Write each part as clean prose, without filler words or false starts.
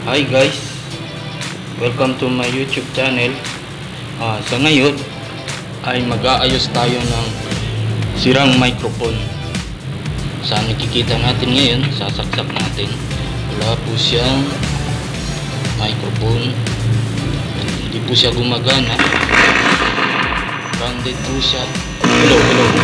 Hi guys, welcome to my YouTube channel. Sa ngayon ay mag-aayos tayo ng sirang microphone. Sa nakikita natin ngayon, sasaksak natin. Wala po siyang microphone. Hindi po siya gumagana. Grounded po siya. Hello.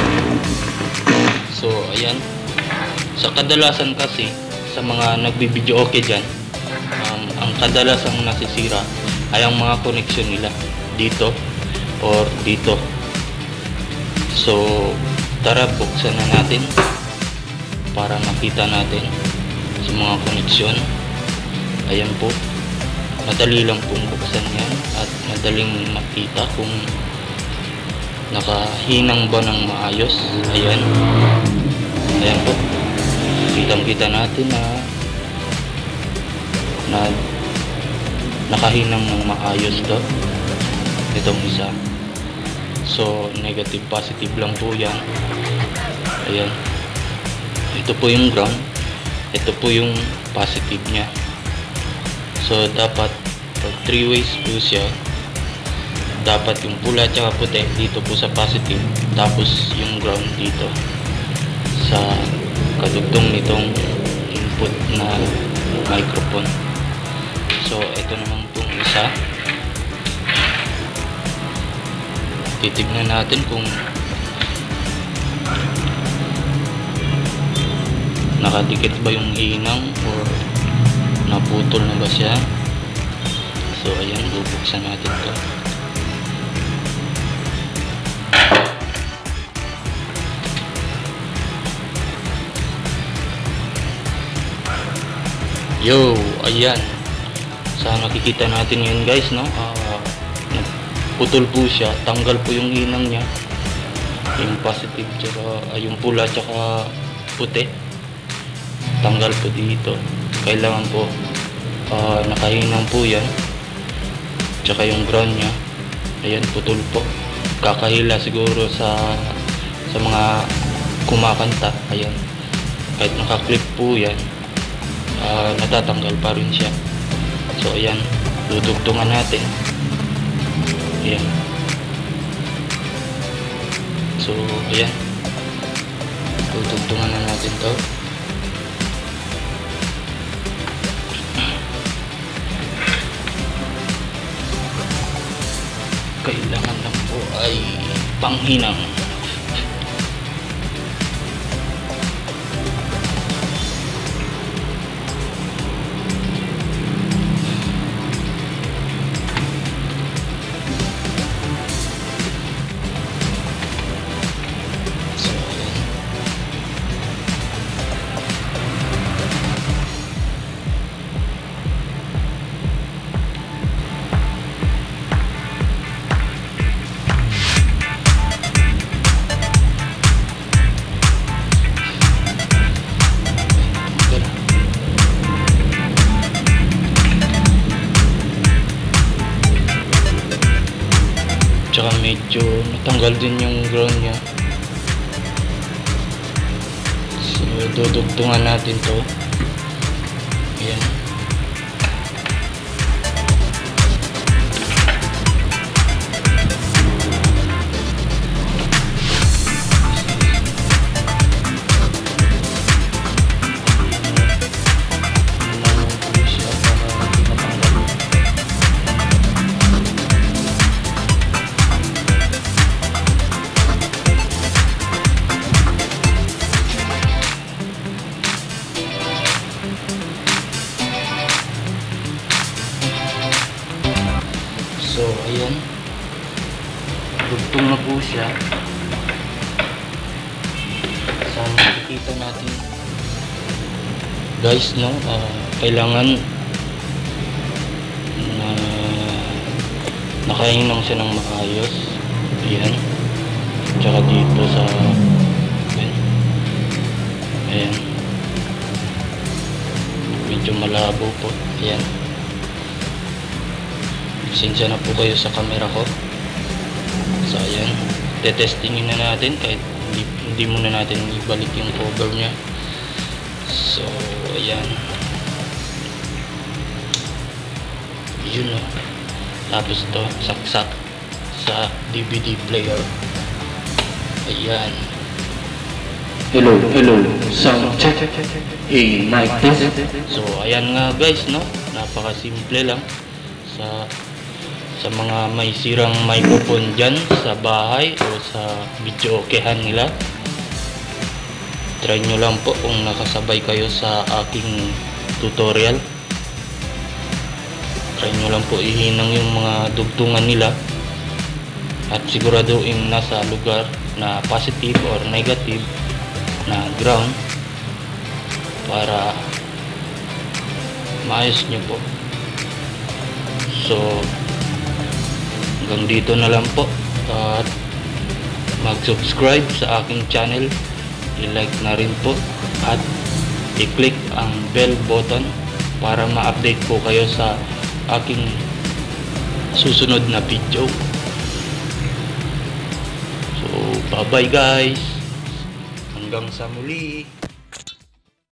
So ayan. Sa kadalasan kasi sa mga nagbibideo okay dyan, ang kadalasang nasisira ay ang mga connection nila dito or dito. So tara, buksan na natin para makita natin sa mga connection. Ayan po, madali lang pong buksan yan at madaling makita kung nakahinang ba ng maayos. Ayan po, kitang-kita natin na nakahinang ng maayos to itong isa. So negative positive lang po yan. Ayan, ito po yung ground, ito po yung positive nya. So dapat 3 ways po siya. Dapat yung pula at puti dito po sa positive, tapos yung ground dito sa kadugtong nitong input na microphone. So ito naman pong isa, titignan natin kung nakadikit ba yung hinang or naputol na ba siya. So ayan, bubuksan natin to. Yo, ayan. Sa nakikita natin ngayon guys, no? Putol po siya, tanggal po yung hinang niya. Yung positive tsaka yung pula tsaka puti, tanggal po dito. Kailangan po nakahinang po yan. Tsaka yung ground niya, ayan, putol po. Kakahila siguro sa mga kumakanta. Ayan, kahit nakaklip po yan, natatanggal pa rin siya. So ayan, tutugtungan natin. Ayan. So ayan, tutugtungan na natin to. Kailangan lang po ay panghinang. Tsaka medyo natanggal din yung ground nya. So dudugtungan natin to. Ayan. So ayan, dugtong na po siya. Saan makikita natin guys, no? Kailangan na nakahinang siya ng maayos. Ayan, tsaka dito sa ayan, medyo malabo po. Ayan, pasensya na po kayo sa camera ko. So ayan, tetestingin na natin kahit hindi muna natin ibalik yung cover nya. So ayan, yun o. Tapos to saksak sa DVD player. Ayan. Hello, sound check. Hey, mic test. So ayan nga guys, no, napakasimple lang sa mga may sirang microphone dyan sa bahay o sa video okehan nila. Try nyo lang po kung nakasabay kayo sa aking tutorial. Try nyo lang po ihinang yung mga dugtungan nila at siguraduhin nasa lugar na positive or negative na ground para maayos nyo po. So hanggang dito na lang po, at mag-subscribe sa aking channel, i-like na rin po at i-click ang bell button para ma-update po kayo sa aking susunod na video. So bye bye guys, hanggang sa muli.